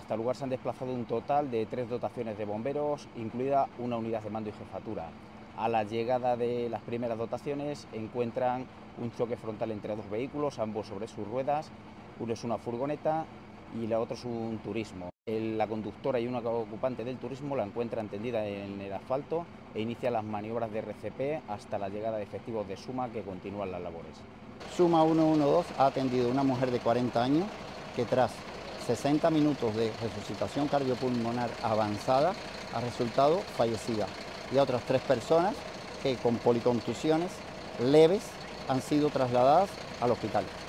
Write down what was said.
Hasta el lugar se han desplazado un total de 3 dotaciones de bomberos, incluida una unidad de mando y jefatura. A la llegada de las primeras dotaciones encuentran un choque frontal entre dos vehículos, ambos sobre sus ruedas. Uno es una furgoneta y la otra es un turismo. La conductora y una ocupante del turismo la encuentran tendida en el asfalto e inicia las maniobras de RCP hasta la llegada de efectivos de SUMA que continúan las labores. SUMA 112 ha atendido a una mujer de 40 años que tras 60 minutos de resucitación cardiopulmonar avanzada ha resultado fallecida, y a otras 3 personas que con policontusiones leves han sido trasladadas al hospital.